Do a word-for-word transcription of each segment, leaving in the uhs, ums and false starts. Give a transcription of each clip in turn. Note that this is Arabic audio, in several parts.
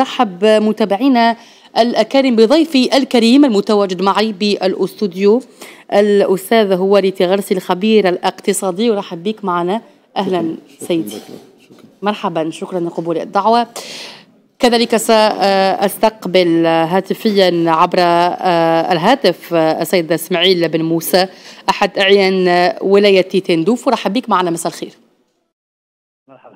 برحب بمتابعينا الأكارم بضيفي الكريم المتواجد معي بالاستوديو الأستاذ هواري تغرسي الخبير الاقتصادي، ورحب بك معنا. أهلا سيدي. مرحبا، شكرا لقبول الدعوة. كذلك سأستقبل هاتفيا عبر الهاتف السيد اسماعيل بن موسى أحد أعيان ولاية تندوف، ورحب بك معنا. مساء الخير. مرحبا.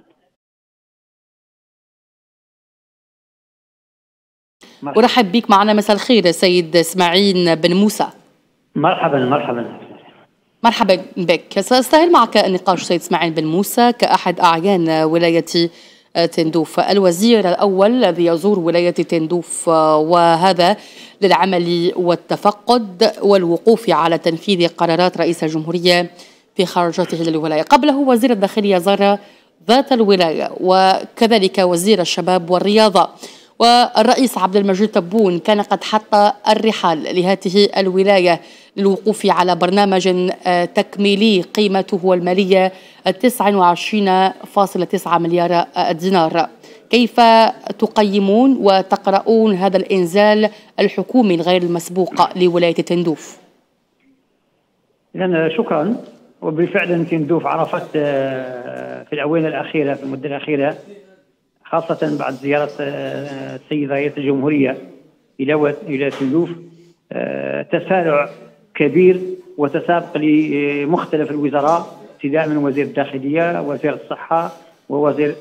ورحب بك معنا. مساء الخير سيد اسماعيل بن موسى. مرحبا مرحبا مرحبا بك. سأستهل معك النقاش سيد اسماعيل بن موسى كأحد أعيان ولاية تندوف، الوزير الأول الذي يزور ولاية تندوف، وهذا للعمل والتفقد والوقوف على تنفيذ قرارات رئيس الجمهورية في خرجته للولاية. قبله وزير الداخلية زار ذات الولاية، وكذلك وزير الشباب والرياضة، والرئيس عبد المجيد تبون كان قد حط الرحال لهذه الولاية للوقوف على برنامج تكميلي قيمته المالية تسعة وعشرين فاصلة تسعة مليار دينار. كيف تقيمون وتقرؤون هذا الإنزال الحكومي الغير المسبوق لولاية تندوف؟ إذن شكرا. وبالفعل تندوف عرفت في الآونة الأخيرة، في المدة الأخيرة، خاصة بعد زيارة السيد رئيس الجمهورية إلى إلى تندوف، تسارع كبير وتسابق لمختلف الوزراء، ابتداء من وزير الداخلية ووزير الصحة ووزير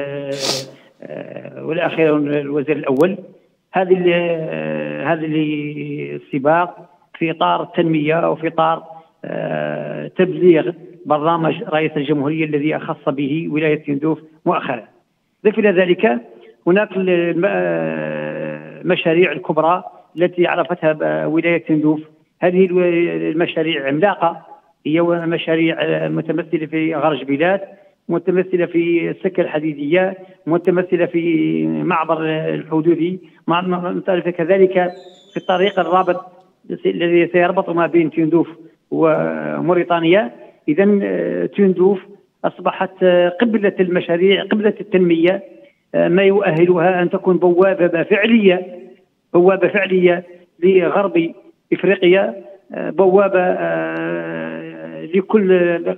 والأخير الوزير الأول. هذه هذه السباق في إطار التنمية وفي إطار تبليغ برنامج رئيس الجمهورية الذي أخص به ولاية تندوف مؤخرا. ضف إلى ذلك هناك المشاريع الكبرى التي عرفتها ولاية تندوف. هذه المشاريع عملاقة، هي مشاريع متمثلة في غرج بلاد، متمثلة في السكة الحديدية، متمثلة في معبر الحدودي، متمثلة كذلك في الطريق الرابط الذي سيربط ما بين تندوف وموريتانيا. إذا تندوف أصبحت قبلة المشاريع، قبلة التنمية، ما يؤهلها أن تكون بوابة فعلية بوابة فعلية لغرب إفريقيا، بوابة لكل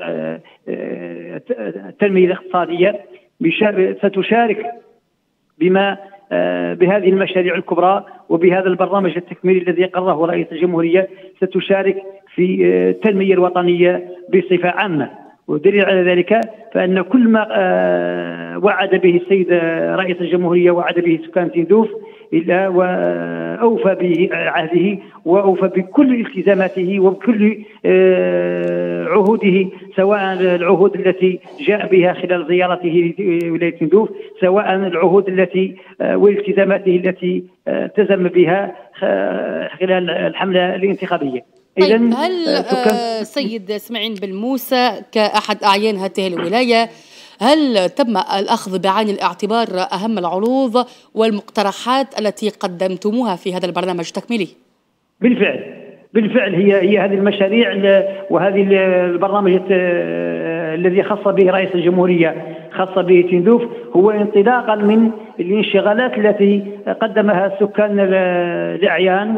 التنمية الاقتصادية، ستشارك بما بهذه المشاريع الكبرى وبهذا البرنامج التكميلي الذي قرره رئيس الجمهورية، ستشارك في التنمية الوطنية بصفة عامة. ودليل على ذلك فأن كل ما وعد به السيد رئيس الجمهورية وعد به سكان تندوف إلا وأوفى بعهده وأوفى بكل التزاماته وبكل عهوده، سواء العهود التي جاء بها خلال زيارته لولاية تندوف، سواء العهود التي والالتزاماته التي التزم بها خلال الحملة الانتخابية. طيب، هل آه سيد اسماعيل بن موسى كأحد أعيان هذه الولاية، هل تم الأخذ بعين الاعتبار أهم العروض والمقترحات التي قدمتموها في هذا البرنامج التكميلي؟ بالفعل بالفعل هي هي هذه المشاريع وهذه البرنامج الذي خص به رئيس الجمهورية خاصة به تندوف هو انطلاقا من الانشغالات التي قدمها سكان الأعيان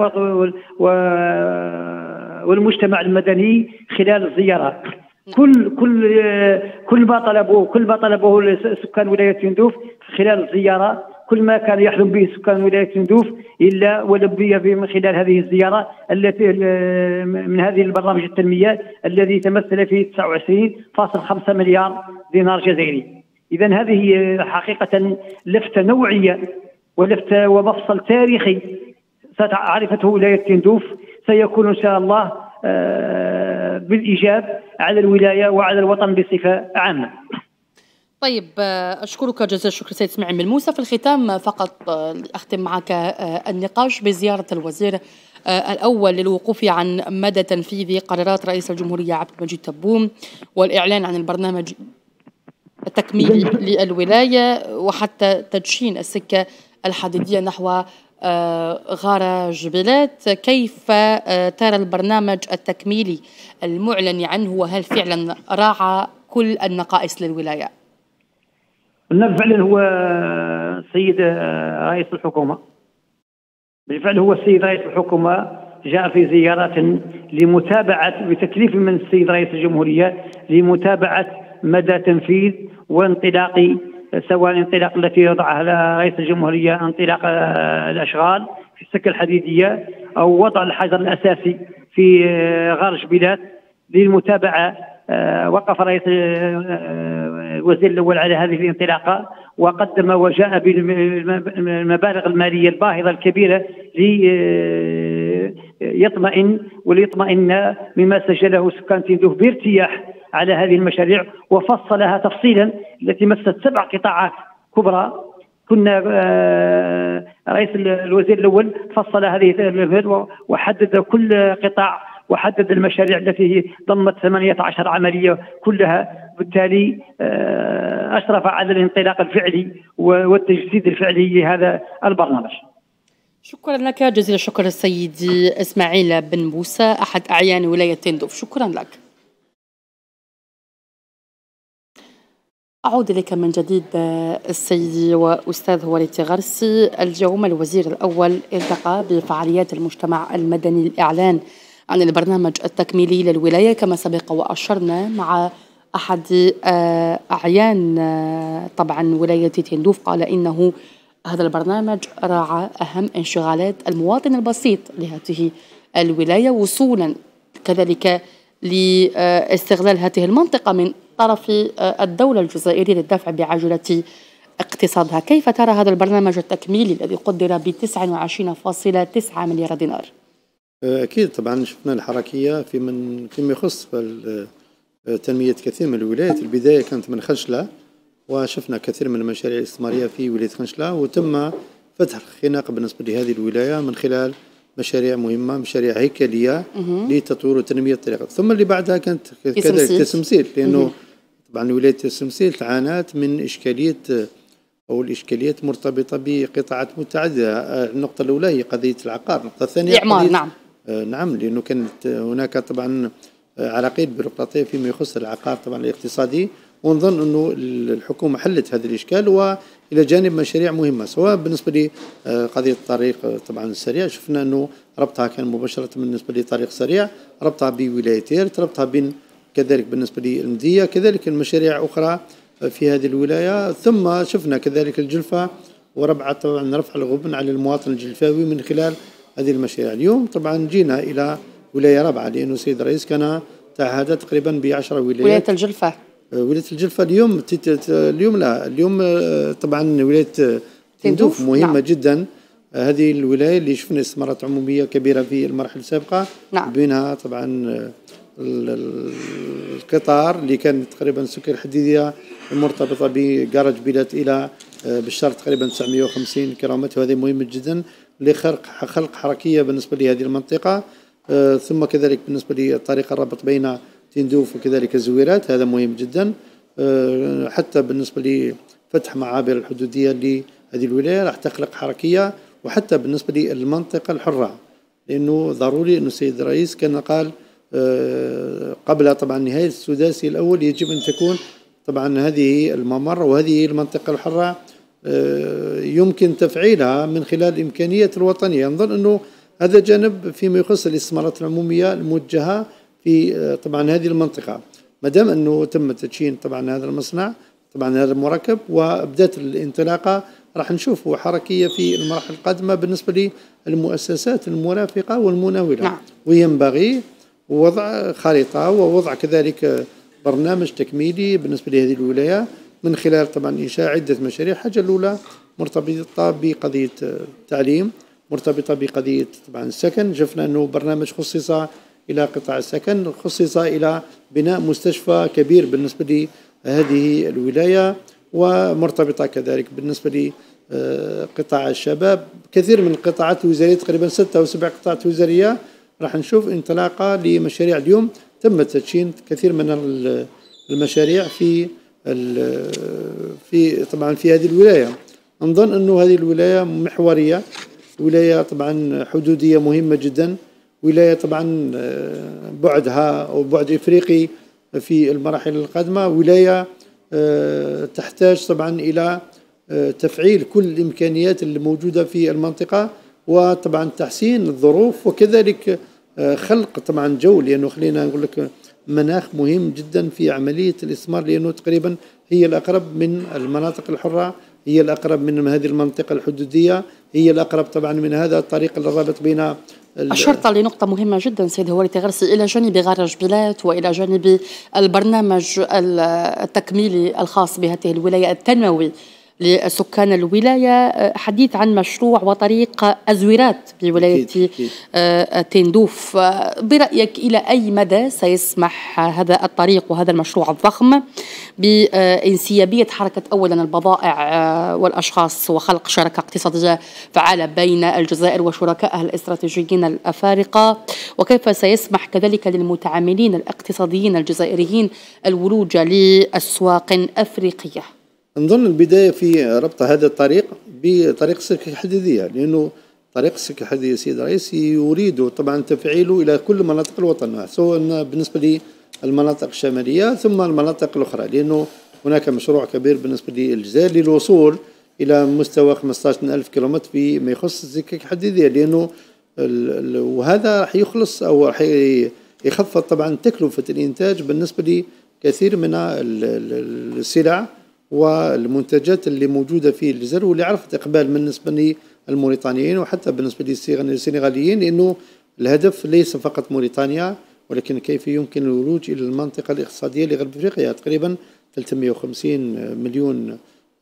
والمجتمع المدني خلال الزيارة. كل كل كل ما طلبوه كل ما طلبوه سكان ولاية تندوف خلال الزيارة، كل ما كان يحلم به سكان ولاية تندوف إلا ولبي من خلال هذه الزيارة التي من هذه البرنامج التنمية الذي تمثل في تسعة وعشرين فاصلة خمسة مليار دينار جزائري. إذن هذه حقيقة لفتة نوعية ولفتة ومفصل تاريخي ستعرفته ولاية تندوف، سيكون إن شاء الله بالإيجاب على الولاية وعلى الوطن بصفة عامة. طيب، أشكرك جزيل الشكر سيد اسماعيل بن موسى. في الختام فقط أختم معك النقاش بزيارة الوزير الأول للوقوف عن مدى تنفيذ قرارات رئيس الجمهورية عبد المجيد تبون والإعلان عن البرنامج التكميلي للولاية وحتى تدشين السكة الحديدية نحو غارة جبيلات. كيف ترى البرنامج التكميلي المعلن عنه، وهل فعلا راعى كل النقائص للولاية؟ قلنا فعلا هو السيد رئيس الحكومة، بالفعل هو السيد رئيس الحكومة جاء في زيارة لمتابعة بتكليف من السيد رئيس الجمهورية لمتابعة مدى تنفيذ وانطلاق، سواء الانطلاق التي وضعها رئيس الجمهورية انطلاق الأشغال في السكة الحديدية أو وضع الحجر الأساسي في غار جبيلات للمتابعة. وقف رئيس الوزير الأول على هذه الانطلاقة وقدم وجاء بالمبالغ المالية الباهظة الكبيرة ليطمئن وليطمئن مما سجله سكان تندوف بارتياح على هذه المشاريع، وفصلها تفصيلا التي مست سبع قطاعات كبرى. كنا رئيس الوزير الأول فصل هذه وحدد كل قطاع وحدد المشاريع التي ضمت ثمانية عشر عملية كلها، بالتالي أشرف على الانطلاق الفعلي والتجسيد الفعلي لهذا البرنامج. شكرا لك جزيل الشكر السيدي إسماعيل بن موسى أحد أعيان ولاية تندوف، شكرا لك. أعود إليك من جديد السيدي وأستاذ وليد غرسي. اليوم الوزير الأول التقى بفعاليات المجتمع المدني للإعلان عن البرنامج التكميلي للولاية كما سبق وأشرنا مع أحد أعيان طبعا ولاية تندوف، قال إنه هذا البرنامج راعى أهم انشغالات المواطن البسيط لهذه الولاية، وصولا كذلك لاستغلال هذه المنطقة من طرف الدولة الجزائرية للدفع بعجلة اقتصادها. كيف ترى هذا البرنامج التكميلي الذي قدر ب تسعة وعشرين فاصلة تسعة مليار دينار؟ أكيد طبعا شفنا الحركية في من فيما يخص تنمية كثير من الولايات. البداية كانت من خنشلة وشفنا كثير من المشاريع الاستثمارية في ولاية خنشلة، وتم فتح الخناق بالنسبة لهذه الولاية من خلال مشاريع مهمة، مشاريع هيكلية لتطوير وتنمية الطريقة. ثم اللي بعدها كانت كذلك تسمسيل، لأنه طبعا ولاية تسمسيل تعانت من إشكالية أو الإشكاليات مرتبطة بقطاعات متعددة. النقطة الأولى هي قضية العقار، النقطة الثانية الإعمار. نعم آه نعم، لأنه كانت هناك طبعا عراقيل بيروقراطية فيما يخص العقار طبعا الاقتصادي، ونظن أنه الحكومة حلت هذا الإشكال وإلى جانب مشاريع مهمة، سواء بالنسبة لقضية الطريق طبعا السريع، شفنا أنه ربطها كان مباشرة بالنسبة لطريق سريع، ربطها بولاية تيرت، ربطها بين كذلك بالنسبة للمدية، كذلك المشاريع أخرى في هذه الولاية. ثم شفنا كذلك الجلفة وربعة طبعا رفع الغبن على المواطن الجلفاوي من خلال هذه المشاريع. اليوم طبعا جينا إلى ولاية رابعة، لأنه السيد الرئيس كان تعهد تقريبا بعشر ولايات. ولاية الجلفة ولاية الجلفة اليوم اليوم لا اليوم طبعا ولاية تندوف مهمة. نعم. جدا هذه الولاية اللي شفنا استثمارات عمومية كبيرة في المراحل السابقة. نعم. بينها طبعا القطار اللي كان تقريبا السكة الحديدية المرتبطة بقارة جبيلات إلى بالشرق تقريبا تسعمائة وخمسين كيلومتر، وهذه مهمة جدا لخلق خلق حركية بالنسبة لهذه المنطقة. ثم كذلك بالنسبة للطريق الربط بين تندوف وكذلك الزويرات، هذا مهم جدا. حتى بالنسبة لفتح معابر الحدودية لهذه الولاية راح تخلق حركية، وحتى بالنسبة للمنطقة الحرة، لأنه ضروري أنه السيد الرئيس كان قال قبل طبعا نهاية السداسي الأول يجب أن تكون طبعا هذه الممر وهذه المنطقة الحرة يمكن تفعيلها من خلال الإمكانيات الوطنية. نظن أنه هذا جانب فيما يخص الاستثمارات العمومية الموجهة في طبعا هذه المنطقة. ما دام أنه تم تدشين طبعا هذا المصنع طبعا هذا المركب وأبدأت الانطلاقة، راح نشوف حركية في المراحل القادمة بالنسبة للمؤسسات المرافقة والمناولة. نعم. وينبغي وضع خريطة ووضع كذلك برنامج تكميلي بالنسبة لهذه الولاية من خلال طبعا إنشاء عدة مشاريع. الحاجة الأولى مرتبطة بقضية التعليم، مرتبطة بقضية طبعا السكن. شفنا أنه برنامج خصص إلى قطاع السكن، خصص إلى بناء مستشفى كبير بالنسبة لهذه الولاية، ومرتبطة كذلك بالنسبة لقطاع الشباب. كثير من القطاعات الوزارية تقريبا ستة أو سبع قطاعات وزارية راح نشوف انطلاقة لمشاريع. اليوم تم تدشين كثير من المشاريع في في طبعا في هذه الولاية. نظن أنه هذه الولاية محورية، ولاية طبعا حدودية مهمة جدا، ولاية طبعا بعدها أو بعد إفريقي في المراحل القادمة، ولاية تحتاج طبعا إلى تفعيل كل الإمكانيات اللي موجودة في المنطقة، وطبعا تحسين الظروف، وكذلك خلق طبعا جو، لأنه خلينا نقول لك مناخ مهم جدا في عملية الاستثمار، لأنه تقريبا هي الأقرب من المناطق الحرة، هي الأقرب من هذه المنطقة الحدودية، هي الأقرب طبعا من هذا الطريق الرابط بين. أشرت لنقطة مهمة جدا سيد هواري تغرسي، إلى جانب غرج بيلات وإلى جانب البرنامج التكميلي الخاص بهذه الولاية التنموي لسكان الولاية، حديث عن مشروع وطريق أزويرات بولاية تندوف. برأيك إلى أي مدى سيسمح هذا الطريق وهذا المشروع الضخم بانسيابية حركة أولا البضائع والأشخاص وخلق شراكة اقتصادية فعالة بين الجزائر وشركائها الاستراتيجيين الأفارقة، وكيف سيسمح كذلك للمتعاملين الاقتصاديين الجزائريين الولوج لأسواق أفريقية؟ نظن البداية في ربط هذا الطريق بطريق السكة الحديدية، لأنه طريق السكة الحديدية سيد الرئيس يريد طبعا تفعيله إلى كل مناطق الوطن، سواء بالنسبة للمناطق الشمالية ثم المناطق الأخرى، لأنه هناك مشروع كبير بالنسبة للجزائر للوصول إلى مستوى خمسة عشر ألف كيلومتر فيما يخص السكة الحديدية، لأنه وهذا راح يخلص أو راح يخفض طبعا تكلفة الإنتاج بالنسبة لكثير من السلع والمنتجات اللي موجودة في الجزائر، واللي عرفت إقبال بالنسبة للموريتانيين وحتى بالنسبة للسنغاليين، لأنه الهدف ليس فقط موريتانيا ولكن كيف يمكن الولوج إلى المنطقة الاقتصادية لغرب أفريقيا، تقريبا ثلاثمئة وخمسين مليون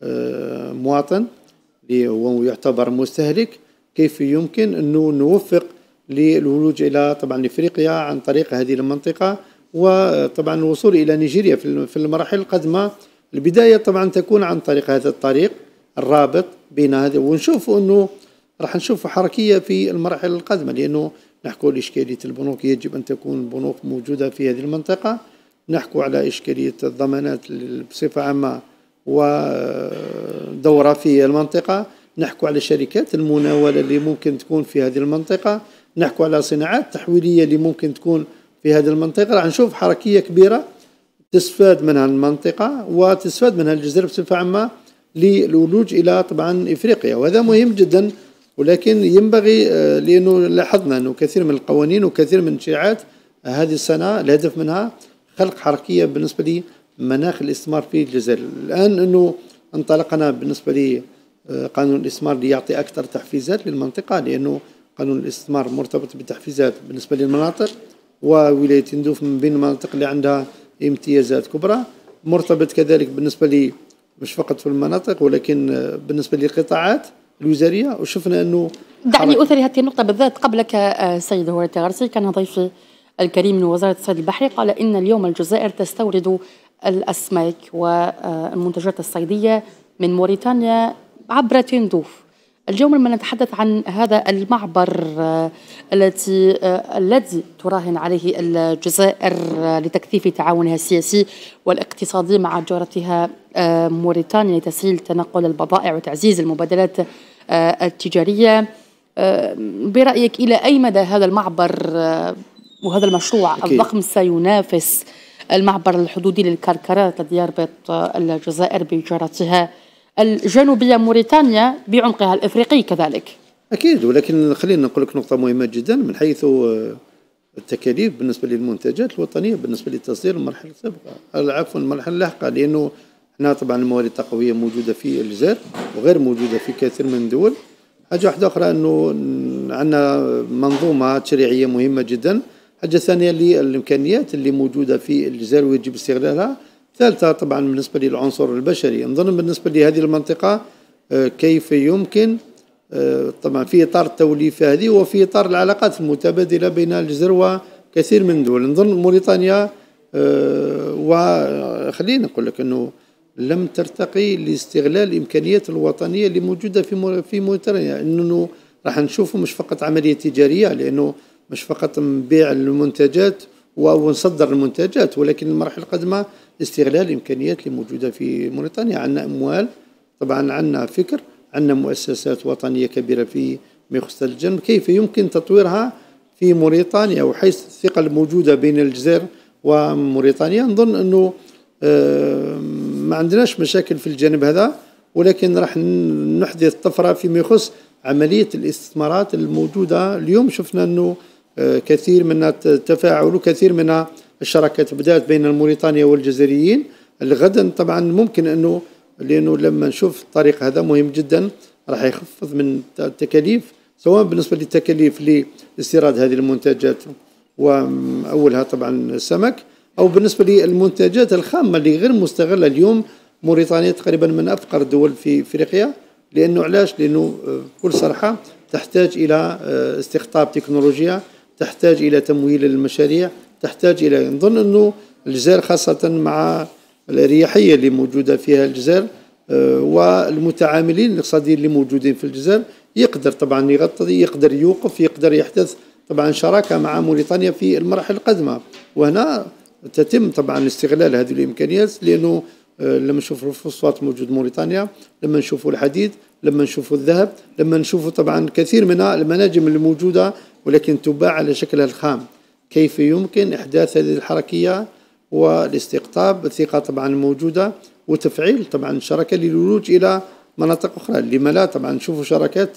مواطن ويعتبر مستهلك، كيف يمكن أنه نوفق للولوج إلى طبعا أفريقيا عن طريق هذه المنطقة، وطبعا الوصول إلى نيجيريا في المراحل القادمة. البداية طبعا تكون عن طريق هذا الطريق الرابط بين هذا، ونشوف أنه راح نشوف حركية في المراحل القادمة، لأنه نحكوا على إشكالية البنوك، يجب أن تكون البنوك موجودة في هذه المنطقة، نحكوا على إشكالية الضمانات بصفة عامة ودورة في المنطقة، نحكوا على شركات المناولة اللي ممكن تكون في هذه المنطقة، نحكوا على صناعات تحويلية اللي ممكن تكون في هذه المنطقة. راح نشوف حركية كبيرة تستفاد منها المنطقة وتستفاد منها الجزائر بصفة عامة للولوج إلى طبعا إفريقيا، وهذا مهم جدا. ولكن ينبغي لأنه لاحظنا أنه كثير من القوانين وكثير من التشريعات هذه السنة الهدف منها خلق حركية بالنسبة لمناخ الاستثمار في الجزائر. الآن أنه انطلقنا بالنسبة لقانون الاستثمار ليعطي أكثر تحفيزات للمنطقة، لأنه قانون الاستثمار مرتبط بتحفيزات بالنسبة للمناطق، وولاية تندوف من بين المناطق اللي عندها امتيازات كبرى، مرتبط كذلك بالنسبة لي مش فقط في المناطق ولكن بالنسبة للقطاعات الوزارية. وشفنا أنه دعني أثري هذه النقطة بالذات. قبلك سيد هواري تغرسي كان ضيفي الكريم من وزارة الصيد البحري قال إن اليوم الجزائر تستورد الأسماك والمنتجات الصيدية من موريتانيا عبر تندوف. اليوم لما نتحدث عن هذا المعبر التي الذي تراهن عليه الجزائر لتكثيف تعاونها السياسي والاقتصادي مع جارتها موريتانيا لتسهيل تنقل البضائع وتعزيز المبادلات التجارية، برأيك إلى أي مدى هذا المعبر وهذا المشروع أكيد الضخم سينافس المعبر الحدودي للكركرات الذي يربط الجزائر بجارتها الجنوبية موريتانيا بعمقها الإفريقي كذلك؟ أكيد، ولكن خلينا نقول لك نقطة مهمة جدا من حيث التكاليف بالنسبة للمنتجات الوطنية بالنسبة للتصدير المرحلة السابقة عفوا المرحلة اللاحقة، لأنه هنا طبعا الموارد التقوية موجودة في الجزائر وغير موجودة في كثير من الدول. حاجة واحدة أخرى أنه عندنا منظومة تشريعية مهمة جدا. حاجة ثانية للإمكانيات اللي موجودة في الجزائر ويجب استغلالها. ثالثة طبعا بالنسبة للعنصر البشري، نظن بالنسبة لهذه المنطقة كيف يمكن طبعا في إطار التوليفة هذه وفي إطار العلاقات المتبادلة بين الجزائر وكثير من الدول. نظن موريتانيا وخلينا نقول لك أنه لم ترتقي لاستغلال الإمكانيات الوطنية اللي موجودة في في موريتانيا، أنه راح نشوفه مش فقط عملية تجارية، لأنه مش فقط نبيع المنتجات ونصدر المنتجات، ولكن المرحلة القادمة استغلال الإمكانيات اللي موجودة في موريتانيا. عندنا أموال طبعا، عندنا فكر، عندنا مؤسسات وطنية كبيرة في ما يخص الجنوب، كيف يمكن تطويرها في موريتانيا، وحيث الثقة الموجودة بين الجزائر وموريتانيا نظن أنه ما عندناش مشاكل في الجانب هذا، ولكن راح نحدث طفرة فيما يخص عملية الاستثمارات الموجودة اليوم. شفنا أنه كثير من التفاعل وكثير من الشراكات بدأت بين الموريتانيا والجزائريين. غدا طبعا ممكن أنه لأنه لما نشوف الطريق هذا مهم جدا راح يخفض من التكاليف، سواء بالنسبة للتكاليف لاستيراد هذه المنتجات وأولها طبعا السمك، أو بالنسبة للمنتجات الخامة اللي غير مستغلة اليوم. موريتانيا تقريبا من أفقر الدول في أفريقيا، لأنه علاش؟ لأنه بكل صراحة تحتاج إلى استقطاب تكنولوجيا، تحتاج إلى تمويل المشاريع، تحتاج إلى، نظن أنه الجزائر خاصة مع الرياحية اللي موجودة فيها الجزائر والمتعاملين الاقتصاديين اللي موجودين في الجزائر، يقدر طبعا يغطي، يقدر يوقف، يقدر يحدث طبعا شراكة مع موريتانيا في المراحل القادمة. وهنا تتم طبعا استغلال هذه الإمكانيات، لأنه لما نشوفوا الفوسفات موجود موريتانيا، لما نشوفوا الحديد، لما نشوفوا الذهب، لما نشوفوا طبعا كثير من المناجم اللي موجودة ولكن تباع على شكلها الخام، كيف يمكن إحداث هذه الحركية والاستقطاب؟ الثقة طبعا موجودة، وتفعيل طبعا الشراكة للولوج إلى مناطق أخرى. لما لا طبعا نشوفوا شراكات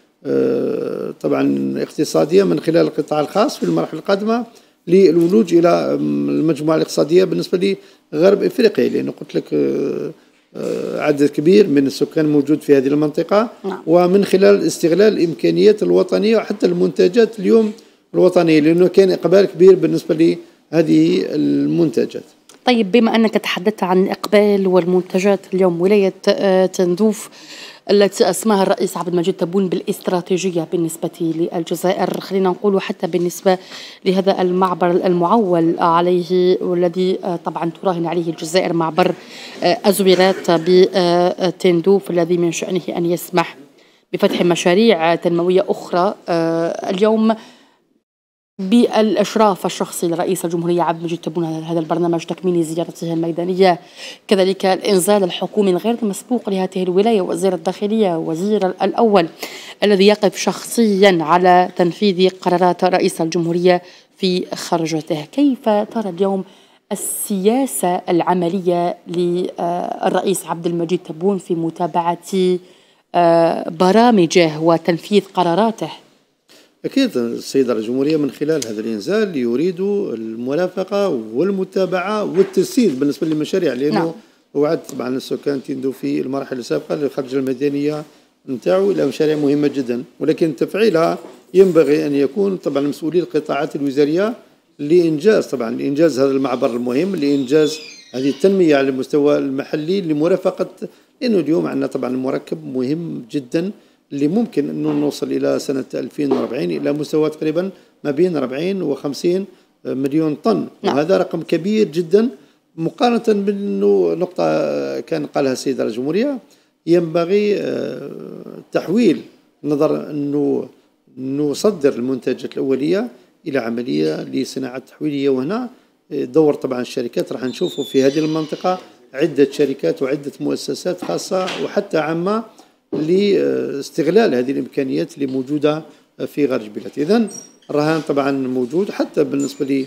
طبعا اقتصادية من خلال القطاع الخاص في المرحلة القادمة للولوج إلى المجموعة الاقتصادية بالنسبة لغرب إفريقيا، لأنه قلت لك عدد كبير من السكان موجود في هذه المنطقة. نعم. ومن خلال استغلال الإمكانيات الوطنية وحتى المنتجات اليوم الوطنية، لأنه كان إقبال كبير بالنسبة لهذه المنتجات. طيب، بما أنك تحدثت عن الإقبال والمنتجات اليوم، ولاية تندوف التي أسماها الرئيس عبد المجيد تبون بالاستراتيجية بالنسبة للجزائر، خلينا نقول حتى بالنسبة لهذا المعبر المعول عليه والذي طبعا تراهن عليه الجزائر، معبر أزويرات بتندوف الذي من شأنه أن يسمح بفتح مشاريع تنموية أخرى. اليوم بالإشراف الشخصي لرئيس الجمهورية عبد المجيد تبون هذا البرنامج تكميل زيارته الميدانية، كذلك الإنزال الحكومي الغير مسبوق لهذه الولاية، وزير الداخلية وزير الأول الذي يقف شخصيا على تنفيذ قرارات رئيس الجمهورية في خرجته. كيف ترى اليوم السياسة العملية للرئيس عبد المجيد تبون في متابعة برامجه وتنفيذ قراراته؟ أكيد السيد رئيس الجمهورية من خلال هذا الإنزال يريد المرافقة والمتابعة والتسيير بالنسبة للمشاريع، لأنه نعم. وعد طبعا السكان تندو في المراحل السابقة للخرج الميدانية نتاعو إلى مشاريع مهمة جدا، ولكن تفعيلها ينبغي أن يكون طبعا مسؤولي القطاعات الوزارية لإنجاز طبعا لإنجاز هذا المعبر المهم، لإنجاز هذه التنمية على المستوى المحلي، لمرافقة، لأنه اليوم عندنا طبعا مركب مهم جدا اللي ممكن أنه نوصل إلى سنة ألفين وأربعين إلى مستوى تقريبا ما بين أربعين وخمسين مليون طن. نعم. وهذا رقم كبير جدا مقارنة بأنه نقطة كان قالها السيد رئيس الجمهورية، ينبغي تحويل نظر أنه نصدر المنتجات الأولية إلى عملية لصناعة تحويلية. وهنا دور طبعا الشركات راح نشوفه في هذه المنطقة عدة شركات وعدة مؤسسات خاصة وحتى عامة لاستغلال هذه الإمكانيات اللي موجودة في خارج البلاد. إذن الرهان طبعا موجود، حتى بالنسبة لي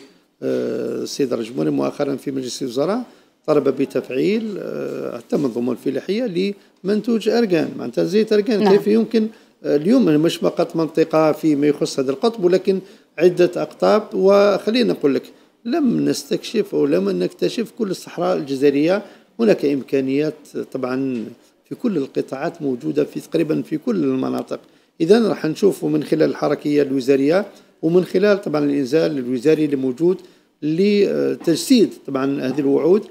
السيد رئيس الجمهورية مؤخرا في مجلس الوزراء طلب بتفعيل حتى منظومة الفلاحية لمنتوج أرغان، معناتها زيت أرغان. نعم. كيف يمكن اليوم مش فقط منطقة فيما يخص هذا القطب، ولكن عدة أقطاب. وخلينا نقول لك لم نستكشف أو لم نكتشف كل الصحراء الجزائرية، هناك إمكانيات طبعا في كل القطاعات موجودة في تقريبا في كل المناطق. إذن راح نشوفه من خلال الحركية الوزارية ومن خلال طبعا الإنزال الوزاري اللي موجود لتجسيد طبعا هذه الوعود،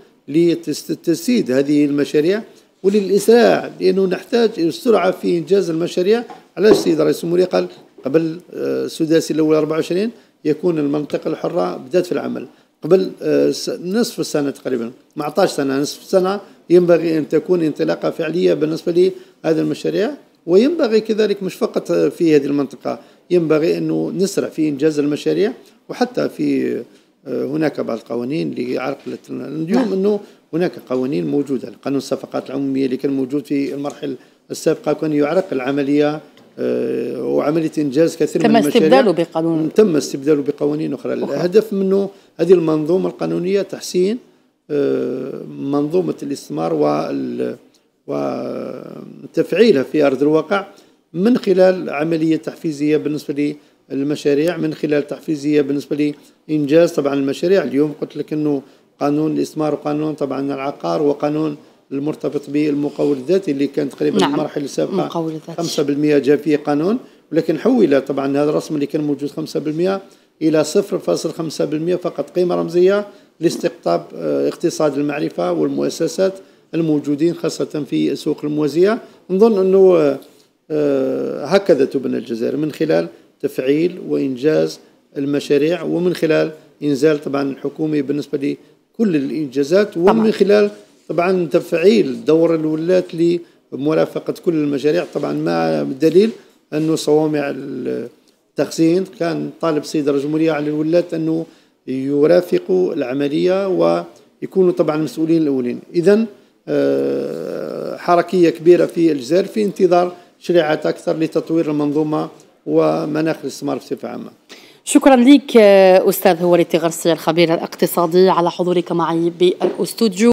لتجسيد هذه المشاريع وللإسراع، لأنه نحتاج السرعة في إنجاز المشاريع. علاش السيد رئيس الجمهورية قال قبل السداسي الأول أربعة وعشرين يكون المنطقة الحرة بدأت في العمل، قبل نصف السنة تقريبا أربعة عشر سنة نصف السنة ينبغي أن تكون انطلاقة فعلية بالنسبة لهذا المشاريع. وينبغي كذلك مش فقط في هذه المنطقة، ينبغي أنه نسرع في إنجاز المشاريع، وحتى في هناك بعض القوانين اللي عرقلت اليوم. أنه هناك قوانين موجودة، قانون الصفقات العمومية اللي كان موجود في المرحلة السابقة كان يعرق العملية وعملية إنجاز كثير من المشاريع. تم استبداله بقانون تم استبداله بقوانين أخرى. الهدف منه هذه المنظومة القانونية تحسين منظومة الاستثمار وتفعيلها في أرض الواقع من خلال عملية تحفيزية بالنسبة للمشاريع، من خلال تحفيزية بالنسبة لإنجاز طبعا المشاريع. اليوم قلت لك أنه قانون الاستثمار وقانون طبعا العقار وقانون المرتبط بالمقاول الذاتي اللي كان تقريبا نعم. المراحل السابقة خمسة بالمئة جاء فيه قانون، ولكن حول طبعا هذا الرسم اللي كان موجود خمسة بالمئة إلى صفر فاصلة خمسة بالمئة فقط قيمة رمزية لاستقطاب اقتصاد المعرفة والمؤسسات الموجودين خاصة في السوق الموازية. نظن أنه هكذا تبنى الجزائر من خلال تفعيل وإنجاز المشاريع، ومن خلال إنزال طبعا الحكومي بالنسبة لكل الإنجازات، ومن خلال طبعا تفعيل دور الولاة لمرافقة كل المشاريع. طبعا مع دليل أنه صوامع التخزين كان طالب سيد رئيس الجمهورية على الولاة أنه يرافقوا العملية ويكونوا طبعا المسؤولين الأولين. إذن حركية كبيرة في الجزائر في انتظار تشريعات أكثر لتطوير المنظومة ومناخ الاستثمار بصفة عامة. شكرا لك أستاذ هواري تيغرسي الخبير الاقتصادي على حضورك معي بالاستوديو.